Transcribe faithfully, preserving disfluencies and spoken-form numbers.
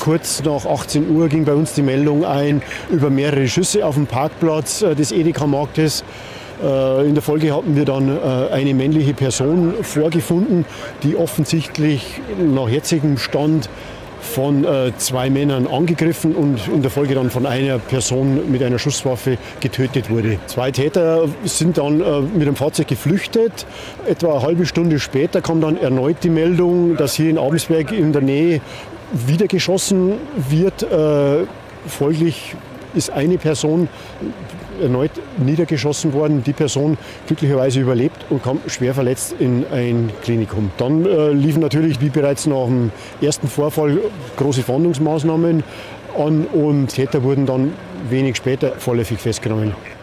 kurz nach achtzehn Uhr ging bei uns die Meldung ein über mehrere Schüsse auf dem Parkplatz des Edeka-Marktes. In der Folge hatten wir dann eine männliche Person vorgefunden, die offensichtlich nach jetzigem Stand von zwei Männern angegriffen und in der Folge dann von einer Person mit einer Schusswaffe getötet wurde. Zwei Täter sind dann mit dem Fahrzeug geflüchtet. Etwa eine halbe Stunde später kam dann erneut die Meldung, dass hier in Abensberg in der Nähe wieder geschossen wird. Folglich ist eine Person erneut niedergeschossen worden. Die Person glücklicherweise überlebt und kam schwer verletzt in ein Klinikum. Dann äh, liefen natürlich, wie bereits nach dem ersten Vorfall, große Fahndungsmaßnahmen an und Täter wurden dann wenig später vorläufig festgenommen.